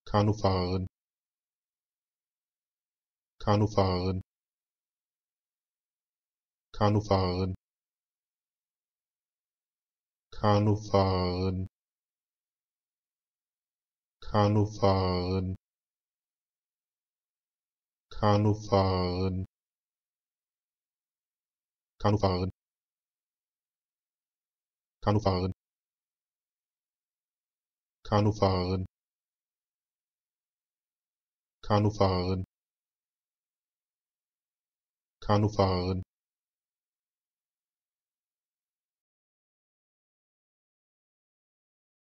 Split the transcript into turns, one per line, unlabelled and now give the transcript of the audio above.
Kanu fahren, Kanu fahren, Kanu fahren, Kanu fahren, Kanu fahren, Kanu fahren, Kanu fahren, Kanu fahren, Kanu fahren, Kanu fahren, Kanu fahren,